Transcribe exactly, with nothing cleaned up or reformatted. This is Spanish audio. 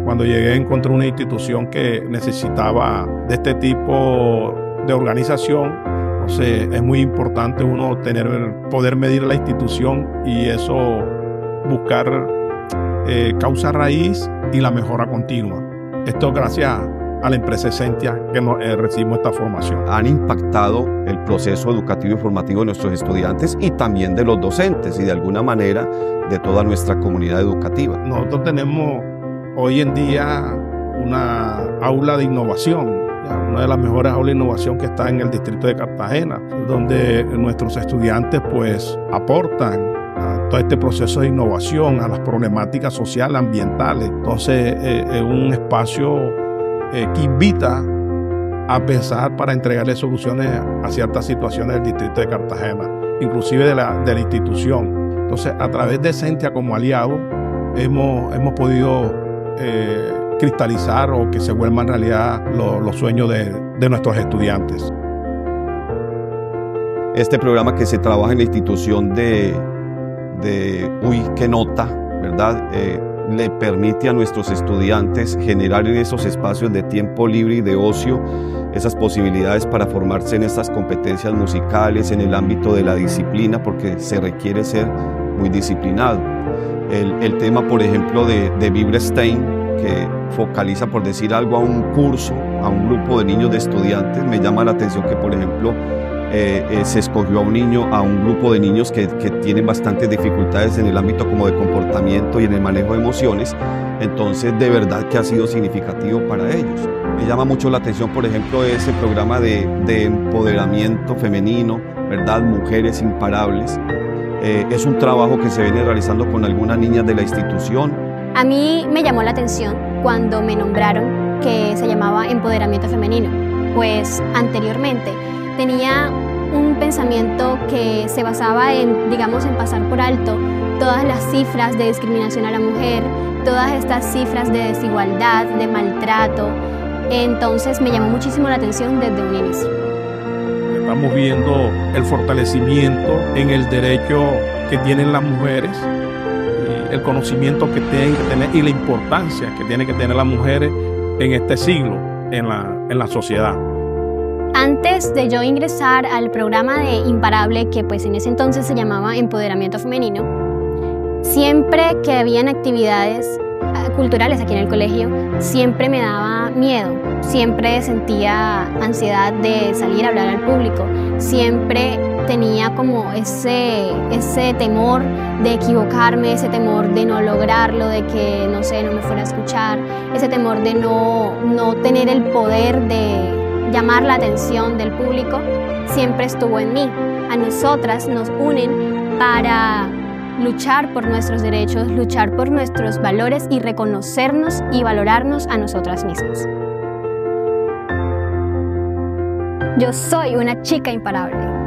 Cuando llegué encontré una institución que necesitaba de este tipo de organización. Entonces es muy importante uno tener, poder medir la institución y eso buscar eh, causa raíz y la mejora continua. Esto gracias a la empresa Essentia que nos, eh, recibimos esta formación. Han impactado el proceso educativo y formativo de nuestros estudiantes y también de los docentes y de alguna manera de toda nuestra comunidad educativa. Nosotros tenemos hoy en día una aula de innovación, una de las mejores aulas de innovación que está en el distrito de Cartagena, donde nuestros estudiantes pues aportan a todo este proceso de innovación, a las problemáticas sociales, ambientales. Entonces eh, es un espacio eh, que invita a pensar para entregarle soluciones a ciertas situaciones del distrito de Cartagena, inclusive de la, de la institución. Entonces a través de Essentia como aliado hemos, hemos podido eh, cristalizar o que se vuelvan realidad los, los sueños de, de nuestros estudiantes. Este programa que se trabaja en la institución de, de Uy, qué nota, ¿verdad? Eh, le permite a nuestros estudiantes generar en esos espacios de tiempo libre y de ocio esas posibilidades para formarse en estas competencias musicales, en el ámbito de la disciplina, porque se requiere ser muy disciplinado. El, el tema, por ejemplo, de, de Vibrestein, que focaliza, por decir algo, a un curso, a un grupo de niños de estudiantes. Me llama la atención que, por ejemplo, eh, eh, se escogió a un niño, a un grupo de niños que, que tienen bastantes dificultades en el ámbito como de comportamiento y en el manejo de emociones. Entonces, de verdad que ha sido significativo para ellos. Me llama mucho la atención, por ejemplo, ese programa de, de empoderamiento femenino, ¿verdad? Mujeres imparables. Eh, es un trabajo que se viene realizando con algunas niñas de la institución. A mí me llamó la atención cuando me nombraron que se llamaba empoderamiento femenino, pues anteriormente tenía un pensamiento que se basaba en, digamos, en pasar por alto todas las cifras de discriminación a la mujer, todas estas cifras de desigualdad, de maltrato. Entonces me llamó muchísimo la atención desde un inicio. Estamos viendo el fortalecimiento en el derecho que tienen las mujeres, el conocimiento que tienen que tener y la importancia que tienen que tener las mujeres en este siglo, en la, en la sociedad. Antes de yo ingresar al programa de Imparable, que pues en ese entonces se llamaba Empoderamiento Femenino, siempre que habían actividades culturales aquí en el colegio, siempre me daba miedo, siempre sentía ansiedad de salir a hablar al público, siempre tenía como ese, ese temor de equivocarme, ese temor de no lograrlo, de que, no sé, no me fuera a escuchar, ese temor de no, no tener el poder de llamar la atención del público, siempre estuvo en mí. A nosotras nos unen para luchar por nuestros derechos, luchar por nuestros valores y reconocernos y valorarnos a nosotras mismas. Yo soy una chica imparable.